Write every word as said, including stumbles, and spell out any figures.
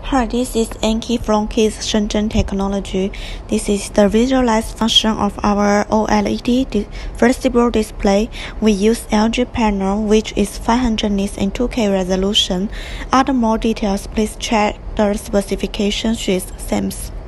Hi, this is Anki from Kids Shenzhen Technology. This is the visualized function of our OLED flexible display. We use L G panel, which is five hundred nits in two K resolution. Other more details, please check the specification sheet. Thanks.